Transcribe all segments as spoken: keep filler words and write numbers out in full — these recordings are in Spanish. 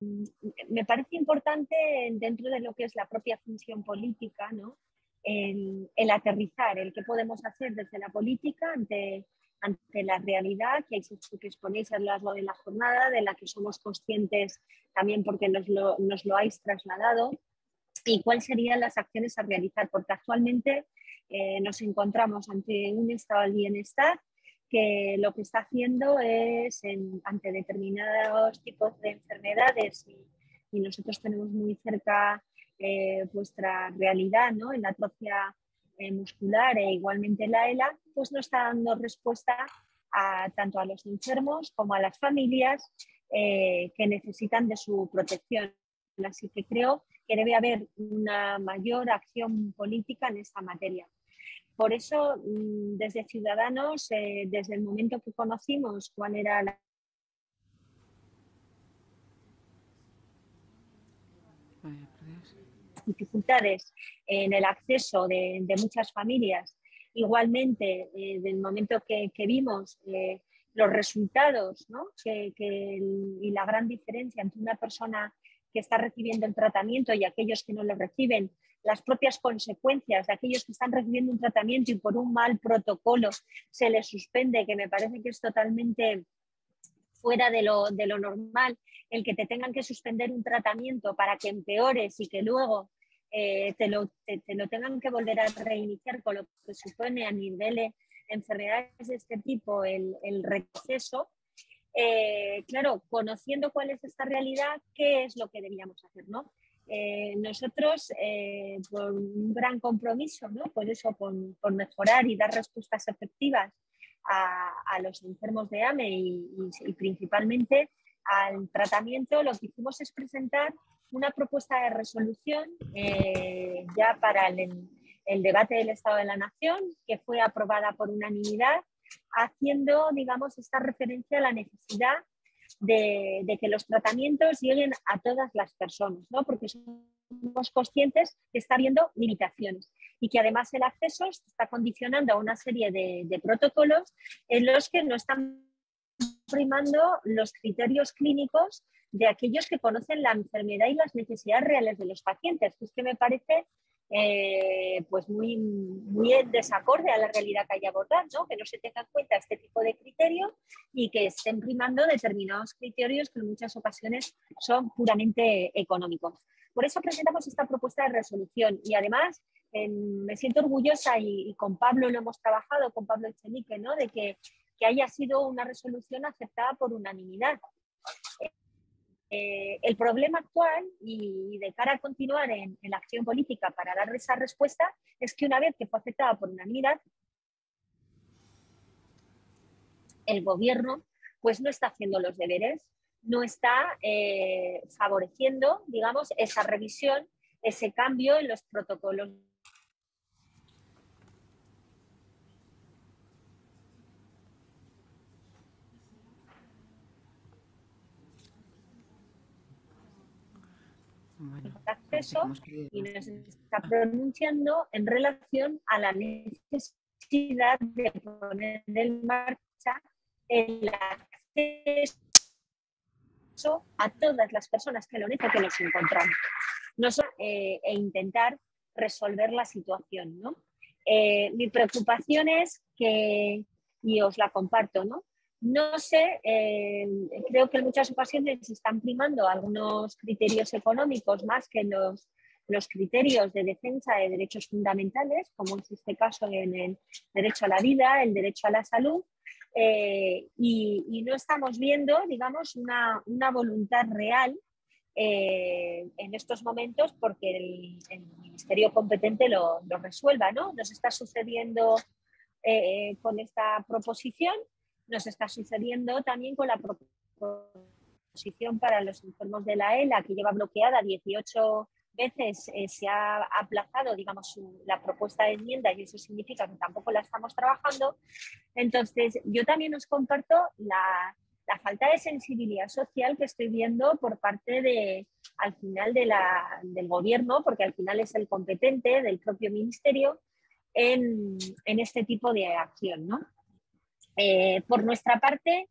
me parece importante dentro de lo que es la propia función política, ¿no? el, el aterrizar, el qué podemos hacer desde la política ante, ante la realidad que, que exponéis a lo largo de la jornada, de la que somos conscientes también porque nos lo, nos lo habéis trasladado, y cuáles serían las acciones a realizar, porque actualmente eh, nos encontramos ante un estado del bienestar que lo que está haciendo es, en, ante determinados tipos de enfermedades, y, y nosotros tenemos muy cerca eh, vuestra realidad, ¿no? En la atrofia eh, muscular e igualmente la E L A, pues no está dando respuesta a, tanto a los enfermos como a las familias eh, que necesitan de su protección. Así que creo que debe haber una mayor acción política en esta materia. Por eso, desde Ciudadanos, eh, desde el momento que conocimos cuál era la dificultades en el acceso de, de muchas familias, igualmente eh, del momento que, que vimos eh, los resultados, ¿no? que, que el, y la gran diferencia entre una persona que está recibiendo el tratamiento y aquellos que no lo reciben, las propias consecuencias de aquellos que están recibiendo un tratamiento y por un mal protocolo se les suspende, que me parece que es totalmente fuera de lo, de lo normal, el que te tengan que suspender un tratamiento para que empeores y que luego eh, te, lo, te, te lo tengan que volver a reiniciar, con lo que supone a nivel de enfermedades de este tipo el, el retroceso. Eh, claro, conociendo cuál es esta realidad, ¿qué es lo que deberíamos hacer, ¿no? Eh, nosotros, eh, por un gran compromiso, ¿no? Por eso, por, por mejorar y dar respuestas efectivas a, a los enfermos de A M E y, y, y principalmente al tratamiento, lo que hicimos es presentar una propuesta de resolución eh, ya para el, el debate del Estado de la Nación, que fue aprobada por unanimidad, haciendo, digamos, esta referencia a la necesidad de, de que los tratamientos lleguen a todas las personas, ¿no? Porque somos conscientes que está habiendo limitaciones y que además el acceso se está condicionando a una serie de, de protocolos en los que no están primando los criterios clínicos de aquellos que conocen la enfermedad y las necesidades reales de los pacientes. Es que me parece eh, pues muy, muy en desacorde a la realidad que hay que abordar, ¿no? Que no se tenga en cuenta este tipo de criterios y que estén primando determinados criterios que en muchas ocasiones son puramente económicos. Por eso presentamos esta propuesta de resolución y además eh, me siento orgullosa y, y con Pablo lo hemos trabajado, con Pablo Echenique, ¿no? De que, que haya sido una resolución aceptada por unanimidad. Eh, el problema actual y de cara a continuar en, en la acción política para dar esa respuesta es que una vez que fue aceptada por unanimidad, el gobierno pues no está haciendo los deberes, no está eh, favoreciendo, digamos, esa revisión, ese cambio en los protocolos. Bueno, acceso que... y nos está pronunciando en relación a la necesidad de poner en marcha el acceso a todas las personas que lo necesitan, que nos encontramos, no solo, eh, e intentar resolver la situación, ¿no? Eh, mi preocupación es que, y os la comparto, ¿no? No sé, eh, creo que en muchas ocasiones se están primando algunos criterios económicos más que los, los criterios de defensa de derechos fundamentales, como es este caso en el derecho a la vida, el derecho a la salud, eh, y, y no estamos viendo, digamos, una, una voluntad real eh, en estos momentos porque el, el ministerio competente lo, lo resuelva, ¿no? Nos está sucediendo eh, con esta proposición. Nos está sucediendo también con la proposición para los enfermos de la E L A, que lleva bloqueada dieciocho veces, eh, se ha aplazado, digamos, su, la propuesta de enmienda y eso significa que tampoco la estamos trabajando. Entonces, yo también os comparto la, la falta de sensibilidad social que estoy viendo por parte de, al final de la, del gobierno, porque al final es el competente del propio ministerio en, en este tipo de acción, ¿no? Eh, por nuestra parte,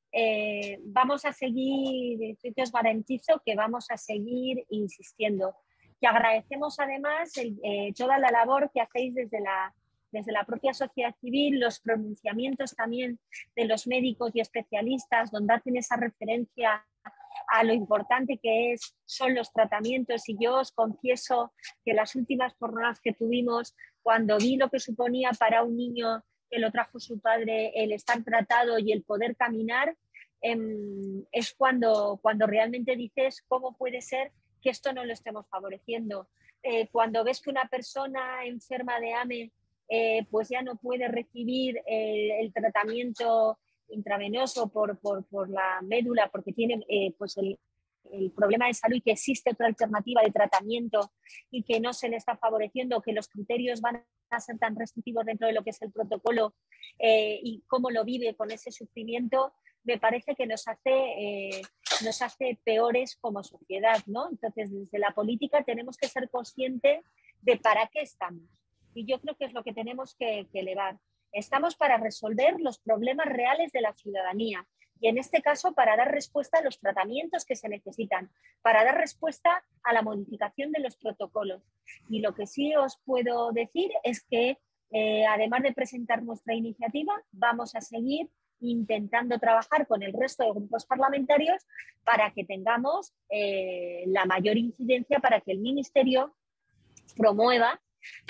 eh, vamos a seguir, yo os garantizo que vamos a seguir insistiendo. Que agradecemos además el, eh, toda la labor que hacéis desde la, desde la propia sociedad civil, los pronunciamientos también de los médicos y especialistas, donde hacen esa referencia a lo importante que es, son los tratamientos. Y yo os confieso que las últimas jornadas que tuvimos, cuando vi lo que suponía para un niño que lo trajo su padre, el estar tratado y el poder caminar, eh, es cuando, cuando realmente dices cómo puede ser que esto no lo estemos favoreciendo. Eh, cuando ves que una persona enferma de A M E eh, pues ya no puede recibir el, el tratamiento intravenoso por, por, por la médula porque tiene eh, pues el, el problema de salud y que existe otra alternativa de tratamiento y que no se le está favoreciendo, que los criterios van a ser tan restrictivos dentro de lo que es el protocolo eh, y cómo lo vive con ese sufrimiento, me parece que nos hace, eh, nos hace peores como sociedad, ¿no? Entonces, desde la política tenemos que ser conscientes de para qué estamos. Y yo creo que es lo que tenemos que, que elevar. Estamos para resolver los problemas reales de la ciudadanía y en este caso para dar respuesta a los tratamientos que se necesitan, para dar respuesta a la modificación de los protocolos. Y lo que sí os puedo decir es que eh, además de presentar nuestra iniciativa, vamos a seguir intentando trabajar con el resto de grupos parlamentarios para que tengamos eh, la mayor incidencia para que el Ministerio promueva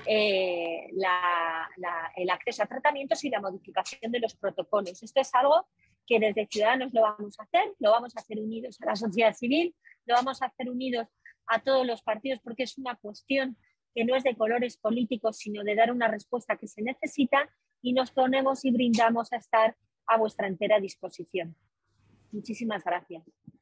eh, la, la, el acceso a tratamientos y la modificación de los protocolos. Esto es algo que desde Ciudadanos lo vamos a hacer, lo vamos a hacer unidos a la sociedad civil, lo vamos a hacer unidos a todos los partidos porque es una cuestión que no es de colores políticos, sino de dar una respuesta que se necesita y nos ponemos y brindamos a estar a vuestra entera disposición. Muchísimas gracias.